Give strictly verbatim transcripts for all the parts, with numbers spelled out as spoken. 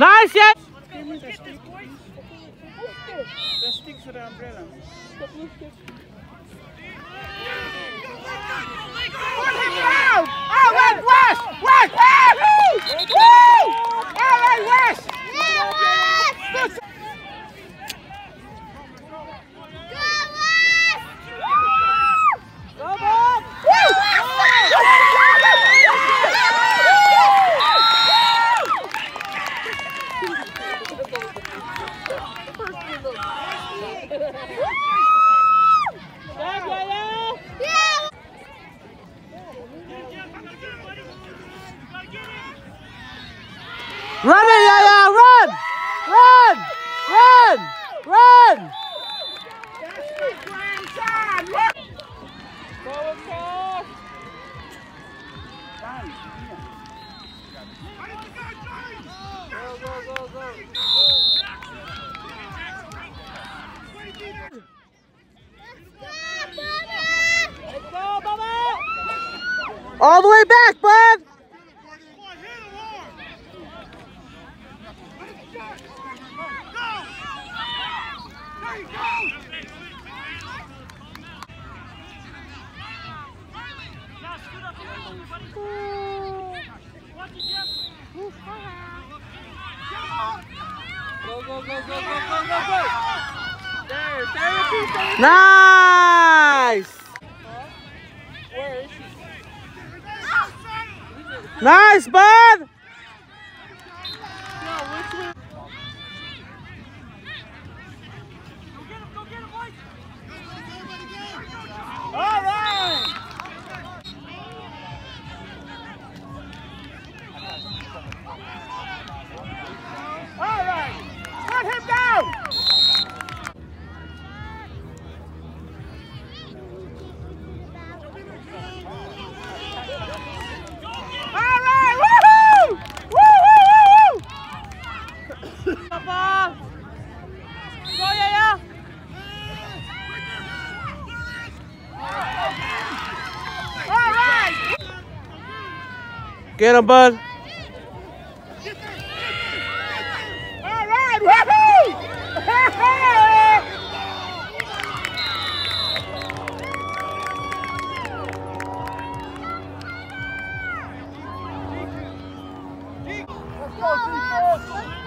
Nice, yeah. The sticks are the umbrella. Put him down! All right, West! West! Woo! Woo! All right, West! Yeah, West! Go, Bob! Run it, Yaya! Run! Run! Run! Run! That's the grandson! Run! Forward pass! Go, go, go, go! Let's go, Bubba! All the way back, bud! Go, go, go, go, go, go, go, go! There, therapy, Nice! Where is she? Nice, bud! No, which way? All right! All right! Let him down! All right! Woohoo! Woo, woo, woo, woo! Papa! Go, Yaya! All right! Get him, bud. All right! Woohoo! Let's go, defense!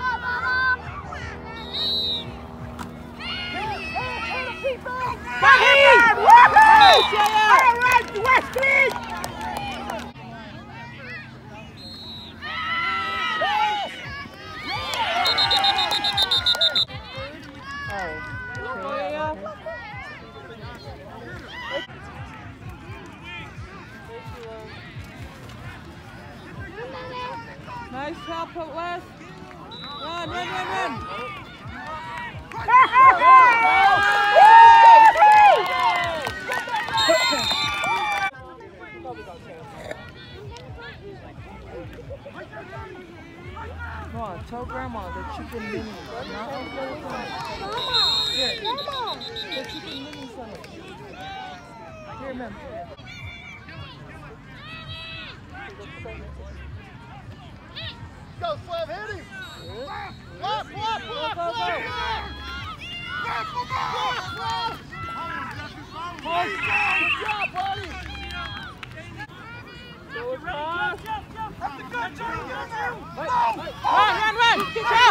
Bahid! Woohoo! All right, Wesley! Nice help, Wes. Run, run, run, run. Come on, tell Grandma the chicken minis. Not all the other things. Here, the chicken mini sandwich. Here, ma'am. Go, Slam, hit him! Block, block, block, block! Good job, buddy! Go across! That's a good job! Run, run, run! Get